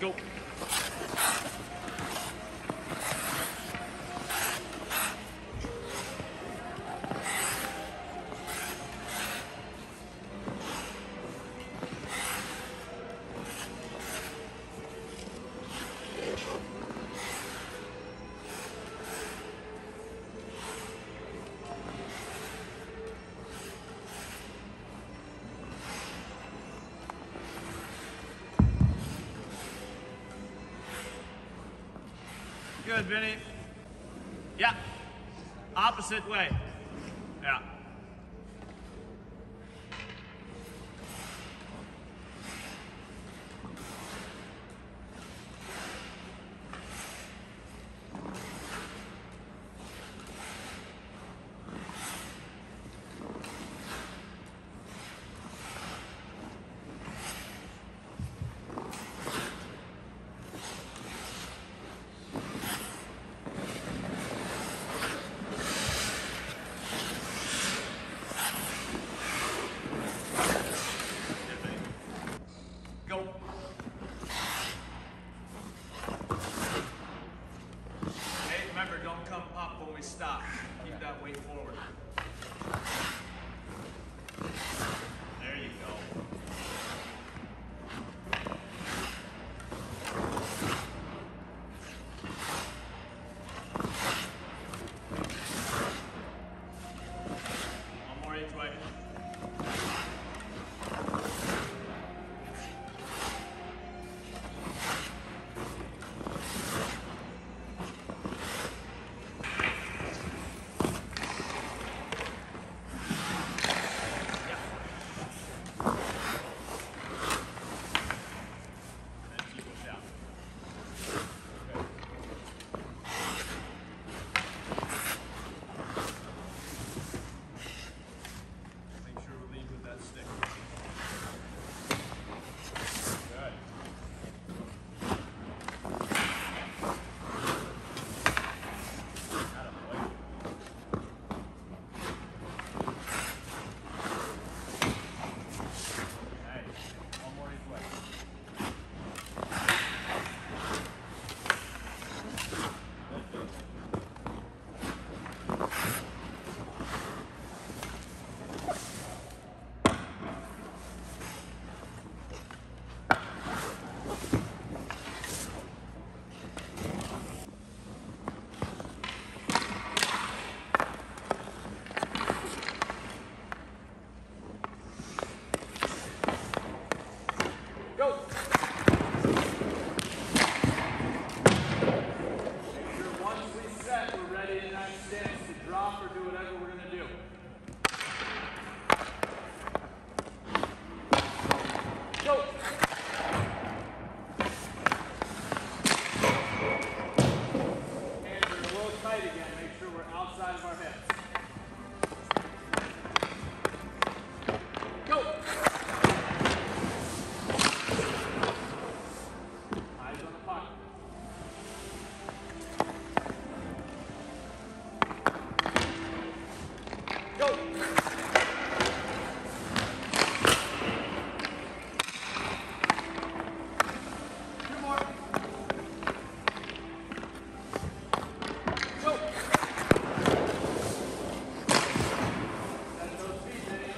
Go. Good, Vinny. Yeah. Opposite way. Yeah. Go. Hey, remember, don't come up when we stop. Keep that weight forward. There you go. One more each way. Go. Make sure once we set, we're ready in that stance to drop or do whatever we're going to do. Go. Hands are a little tight again. Make sure we're outside of our heads. Go. Go! Two more. Go! Set those feet, Vinny.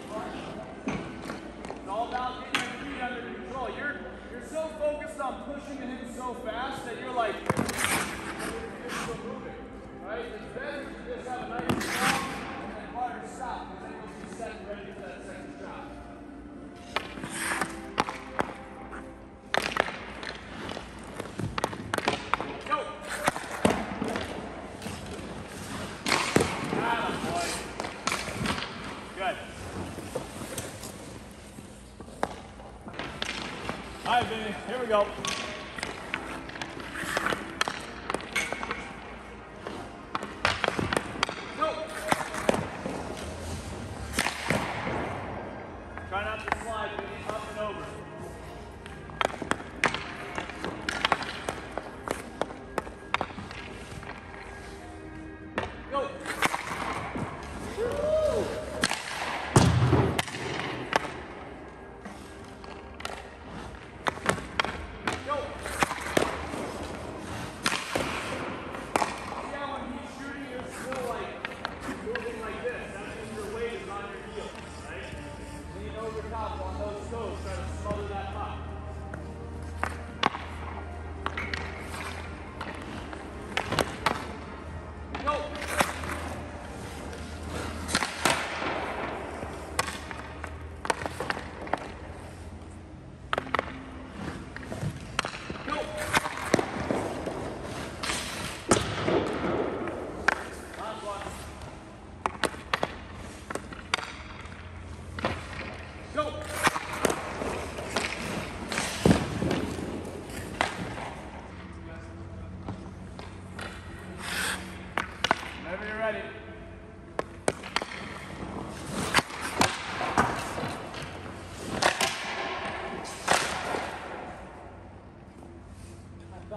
It's all about getting your feet under control. You're so focused on pushing and hitting so fast that you're like, you're moving, right? It's better to just have a nice strong and harder stop, because then you'll be set and ready for that second drop. Go! Attaboy. Good. All right, Vinny, here we go. Try not to slide, Vinny, up and over. Go! Woo! Go!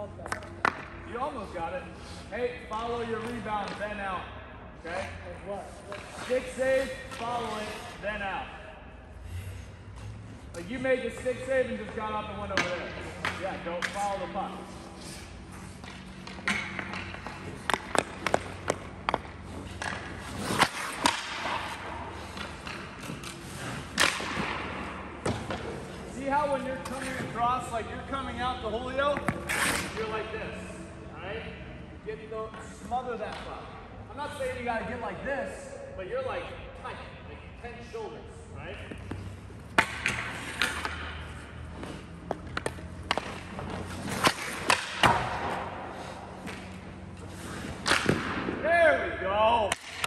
You almost got it. Hey, follow your rebound, then out. Okay? Stick save, follow it, then out. Like you made the stick save and just got up and went over there. Yeah, don't follow the puck. See how when you're coming across, like you're coming out to Julio, you're like this, alright? Get the, smother that puck. I'm not saying you gotta get like this, but you're like tight, like 10 shoulders, right? There we go.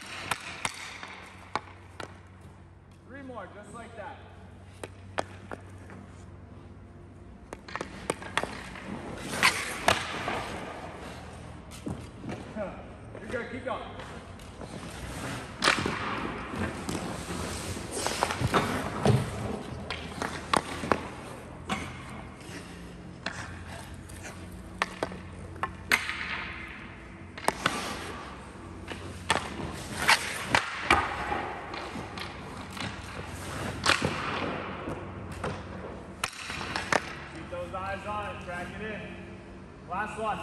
3 more, just like that. You're good, keep going. Keep those eyes on it, track it in. Last one.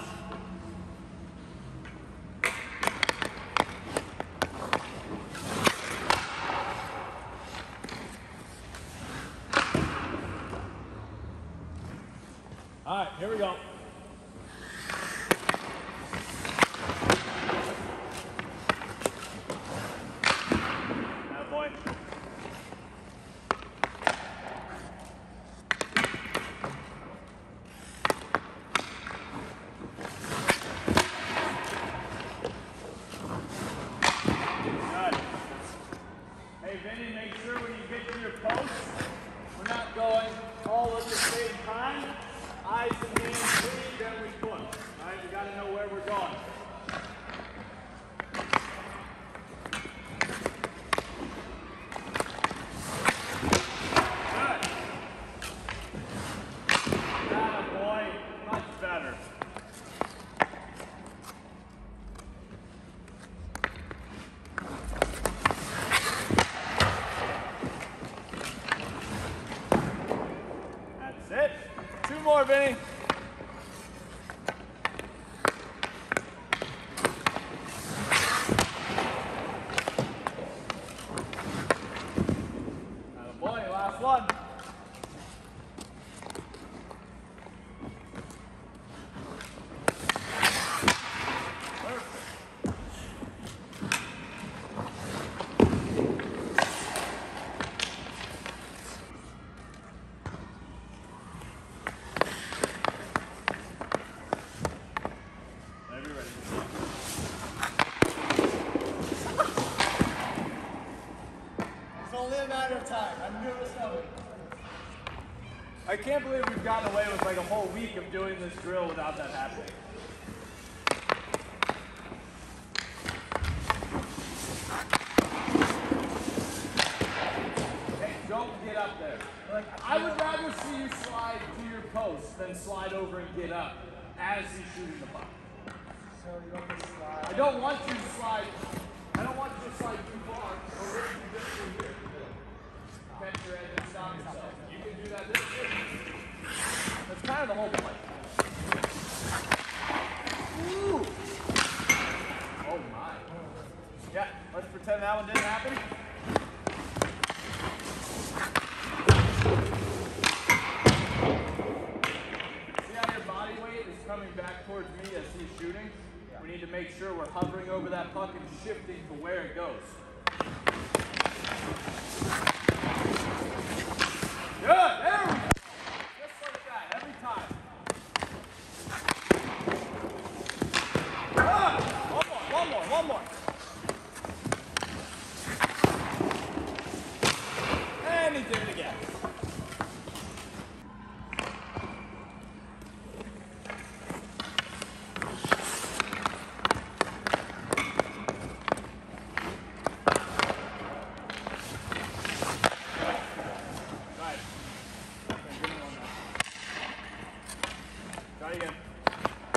All right, here we go. That boy. Good. Hey, Vinny, make sure when you get to your post, we're not going all at the same time. Eyes and hands free, then we push. All right, we got to know where we're going. Good. Atta boy, much better. That's it. 2 more, Vinny. Atta boy, last one. Perfect. It's only a matter of time. I knew it was coming. I can't believe we've gotten away with like a whole week of doing this drill without that happening. Hey, don't get up there. Like, I would rather see you slide to your post than slide over and get up as he's shooting the puck. So you want to slide. I don't want you to slide. I don't want you to slide too far. Or what if you just go here? Catch your edge and stop yourself. You can do that this way. That's kind of the whole point. Ooh. Oh my. Yeah, let's pretend that one didn't happen. See how your body weight is coming back towards me as he's shooting? We need to make sure we're hovering over that puck and shifting to where it goes. Good, there we go. Just like that, every time. Good. One more. And he did it again. Try again.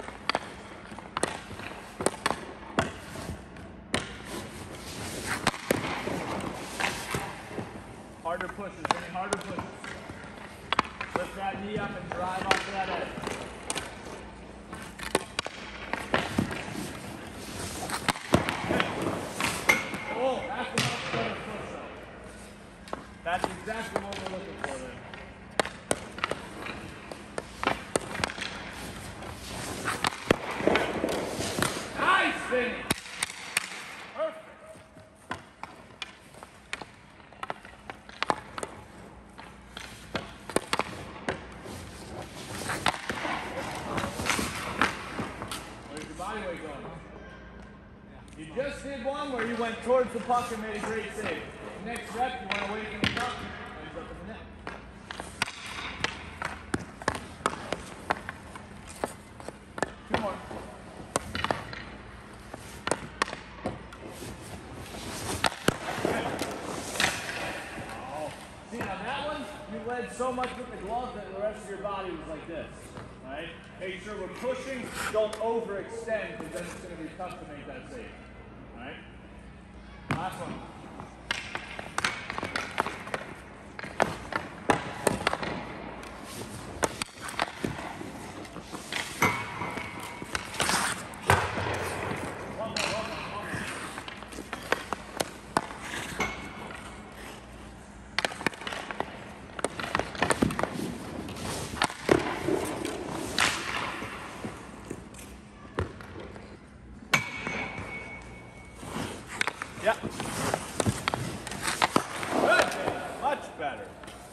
body weight going. You just did one where you went towards the puck and made a great save. Next rep, you want to wait for the puck, ends up in the net. Two more. See, now that one, you led so much with the glove that the rest of your body was like this, right? Make sure we're pushing, don't overextend, because then it's going to be tough to make that save, right? Last one. Yeah. Good. Much better.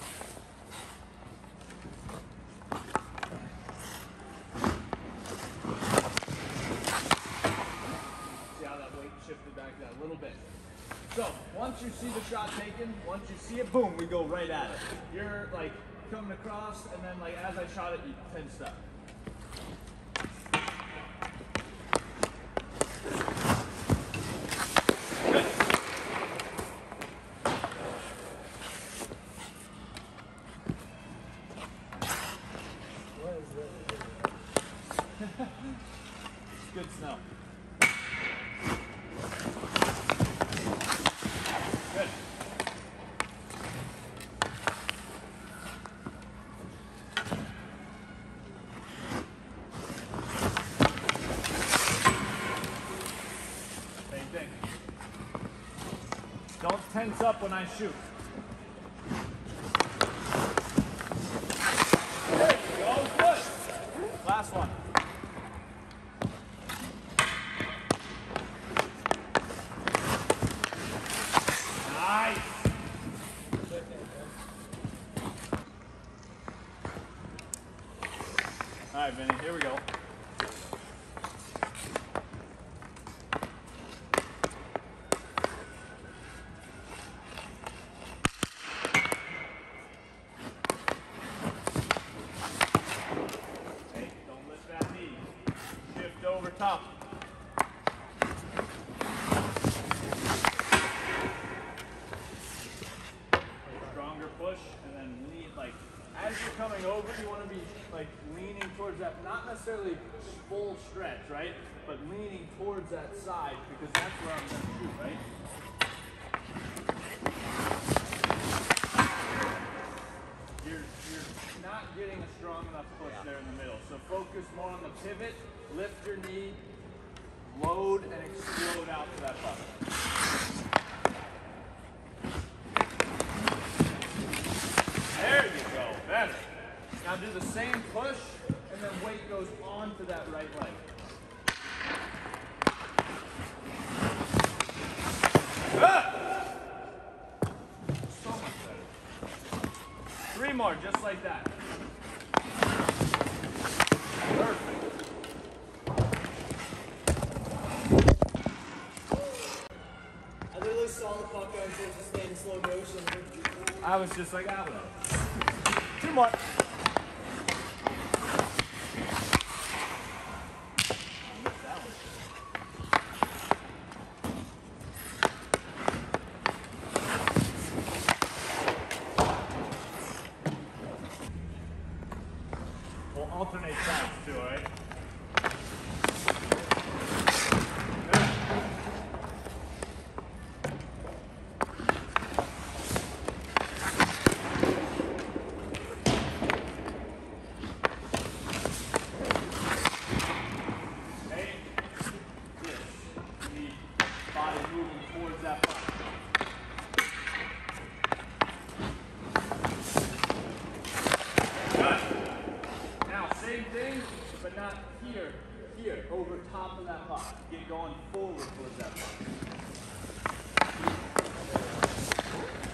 See how that weight shifted back that little bit. So once you see the shot taken, once you see it, boom, we go right at it. You're like coming across, and then like as I shot it, you 10 step. Good snow. Good. Same thing. Don't tense up when I shoot. There you go. Good. Last one. Nice. All right, Vinny, here we go. Hey, don't lift that knee. Shift over top. Push and then lean, like as you're coming over, you want to be like leaning towards that, not necessarily full stretch, right? But leaning towards that side, because that's where I'm going to shoot, right? You're not getting a strong enough push there in the middle. So focus more on the pivot, lift your knee, load and explode out to that puck. There you go, better. Now do the same push, and then weight goes onto that right leg. Good! So much better. 3 more, just like that. Perfect. I literally saw the puck going towards the stand in slow motion. I was just like, I don't know. 2 more. We'll alternate sides too, all right? Moving towards that puck. Good. Now, same thing, but not here. Here, over top of that puck. Get going forward towards that puck.